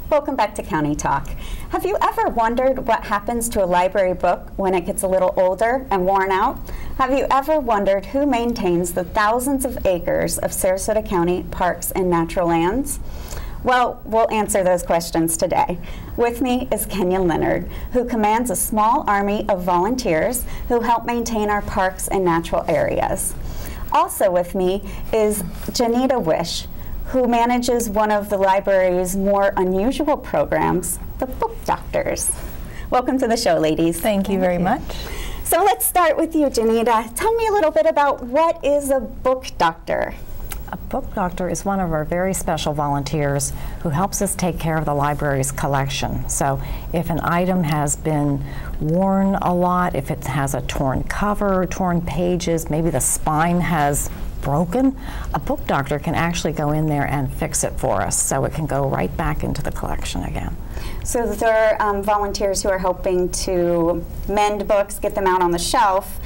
Welcome back to County Talk. Have you ever wondered what happens to a library book when it gets a little older and worn out? Have you ever wondered who maintains the thousands of acres of Sarasota County parks and natural lands? Well, we'll answer those questions today. With me is Kenya Leonard, who commands a small army of volunteers who help maintain our parks and natural areas. Also with me is Janita Wisch, who manages one of the library's more unusual programs, the Book Doctors. Welcome to the show, ladies. Thank you very much. So let's start with you, Janita. Tell me a little bit about what is a book doctor? A book doctor is one of our very special volunteers who helps us take care of the library's collection. So if an item has been worn a lot, if it has a torn cover, torn pages, maybe the spine has broken, a book doctor can actually go in there and fix it for us so it can go right back into the collection again. So there are volunteers who are helping to mend books, get them out on the shelf,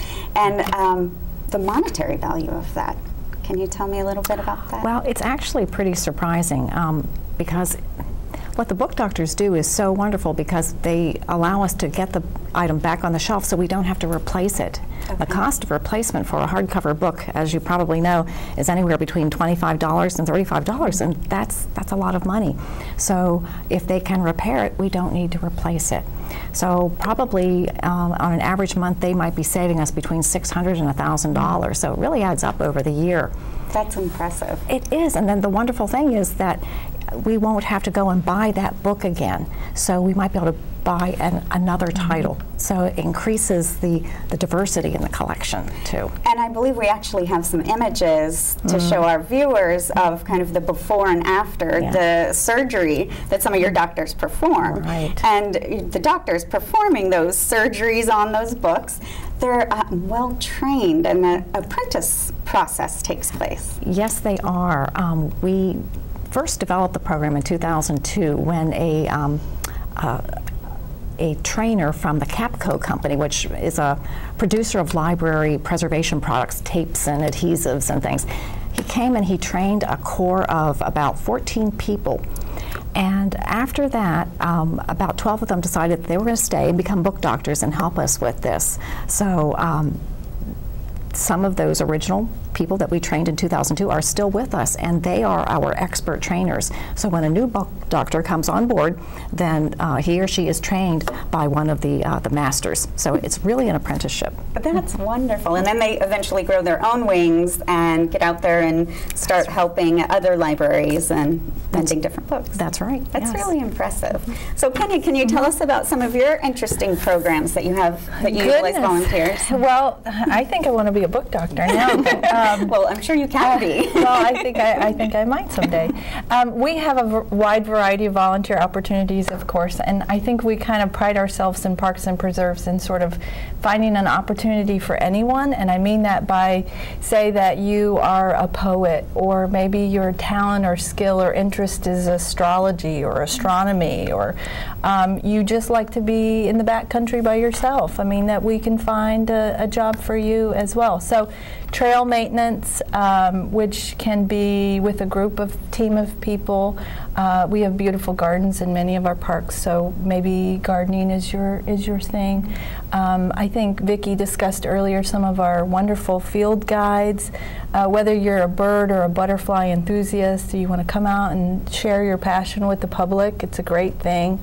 and the monetary value of that. Can you tell me a little bit about that? Well, it's actually pretty surprising because what the book doctors do is so wonderful because they allow us to get the item back on the shelf so we don't have to replace it. Okay. The cost of replacement for a hardcover book, as you probably know, is anywhere between $25 and $35, and that's a lot of money. So if they can repair it, we don't need to replace it. So probably on an average month, they might be saving us between $600 and $1,000. So it really adds up over the year. That's impressive. It is, and then the wonderful thing is that we won't have to go and buy that book again. So we might be able to buy another title. So it increases the diversity in the collection too. And I believe we actually have some images to show our viewers of kind of the before and after the surgery that some of your doctors perform. Right. And the doctors performing those surgeries on those books, they're well trained and the apprentice process takes place. Yes, they are. We first developed the program in 2002 when a trainer from the Capco company, which is a producer of library preservation products, tapes and adhesives and things. He came and he trained a core of about 14 people. And after that, about 12 of them decided that they were going to stay and become book doctors and help us with this. So some of those original people that we trained in 2002 are still with us, and they are our expert trainers. So when a new book doctor comes on board, then he or she is trained by one of the masters. So it's really an apprenticeship. But that's wonderful. And then they eventually grow their own wings and get out there and start helping other libraries and mending different books. That's right. That's really impressive. So Kenya, can you tell us about some of your interesting programs that you have that you utilize volunteers? Well, I think I want to be a book doctor now. Well, I'm sure you can be. Well, I think I might someday. We have a wide variety of volunteer opportunities, of course, and I think we kind of pride ourselves in Parks and Preserves in sort of finding an opportunity for anyone, and I mean that by, say that you are a poet, or maybe your talent or skill or interest is astrology or astronomy, or you just like to be in the backcountry by yourself. I mean, that we can find a job for you as well. So trail maintenance, which can be with a team of people. We have beautiful gardens in many of our parks, so maybe gardening is your thing. I think Vicki discussed earlier some of our wonderful field guides. Whether you're a bird or a butterfly enthusiast, you want to come out and share your passion with the public, it's a great thing.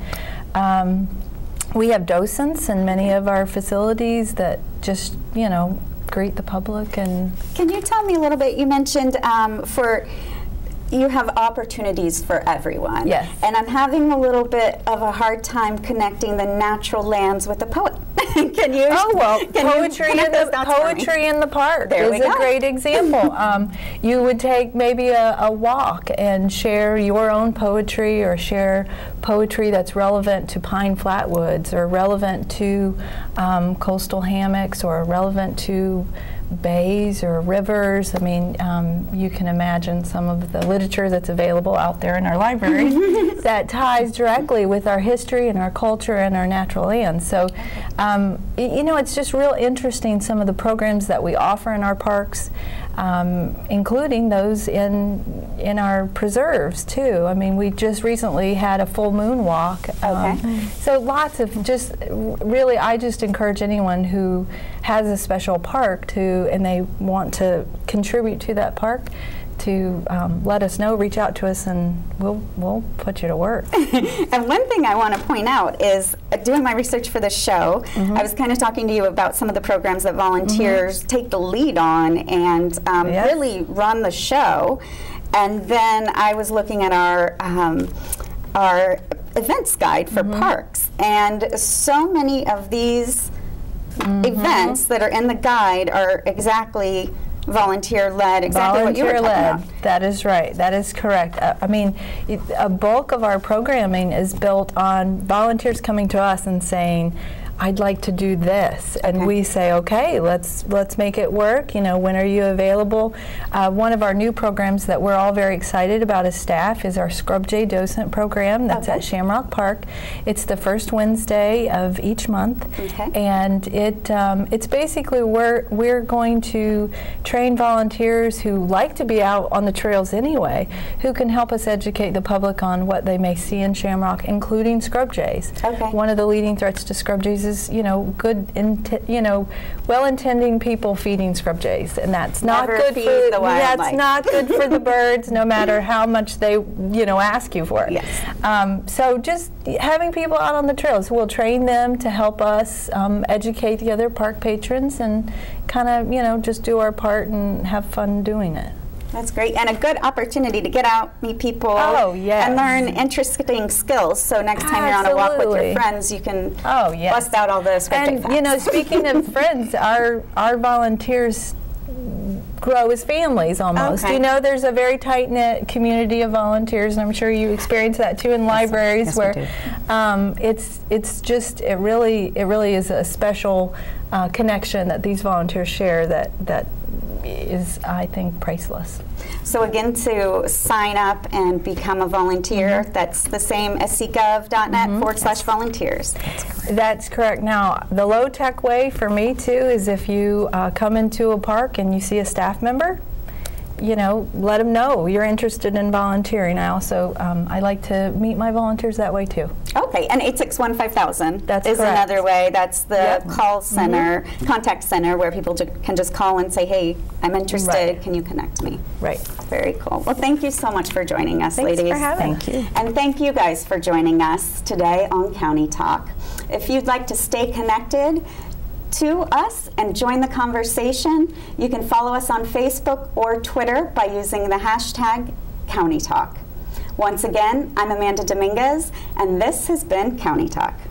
We have docents in many of our facilities that just, greet the public. And can you tell me a little bit, you mentioned you have opportunities for everyone. Yes. And I'm having a little bit of a hard time connecting the natural lands with the poet. Can you? Oh, well, poetry in the park is a great example. You would take maybe a walk and share your own poetry, or share poetry that's relevant to pine flatwoods, or relevant to coastal hammocks, or relevant to bays or rivers. I mean, you can imagine some of the literature that's available out there in our library that ties directly with our history and our culture and our natural lands. So, you know, it's just real interesting, some of the programs that we offer in our parks. including those in our preserves too. I mean, we just recently had a full moon walk. So lots of just really, I just encourage anyone who has a special park and they want to contribute to that park to let us know, reach out to us, and we'll put you to work. And one thing I want to point out is, doing my research for this show, I was kind of talking to you about some of the programs that volunteers take the lead on and really run the show. And then I was looking at our events guide for parks, and so many of these events that are in the guide are exactly volunteer-led, exactly what you were talking about. That is right. That is correct. I mean, a bulk of our programming is built on volunteers coming to us and saying, I'd like to do this, and we say, okay, let's make it work. You know, when are you available? One of our new programs that we're all very excited about as staff is our Scrub Jay Docent program. That's at Shamrock Park. It's the first Wednesday of each month, and it's basically we're going to train volunteers who like to be out on the trails anyway, who can help us educate the public on what they may see in Shamrock, including scrub jays. One of the leading threats to scrub jays is, well-intending people feeding scrub jays, and that's not good for the wildlife. That's not good for the birds, no matter how much they, ask you for it. So just having people out on the trails, we'll train them to help us educate the other park patrons and kind of, just do our part and have fun doing it. That's great, and a good opportunity to get out, meet people, and learn interesting skills. So next time you're on a walk with your friends, you can bust out all the scrub jay facts. And speaking of friends, our volunteers grow as families almost. There's a very tight-knit community of volunteers, and I'm sure you experience that too in libraries, where it really is a special connection that these volunteers share that is, I think, priceless. So again, to sign up and become a volunteer, that's the same, scgov.net/volunteers. That's correct. Now, the low-tech way for me, too, is if you come into a park and you see a staff member, let them know you're interested in volunteering. I also, I like to meet my volunteers that way, too. Okay, and 861-5000 is correct. Another way. That's the call center, contact center, where people can just call and say, hey, I'm interested, can you connect me? Very cool. Well, thank you so much for joining us, ladies. Thanks for having us. Thank you. And thank you guys for joining us today on County Talk. If you'd like to stay connected to us and join the conversation, you can follow us on Facebook or Twitter by using the hashtag County Talk. Once again, I'm Amanda Dominguez, and this has been County Talk.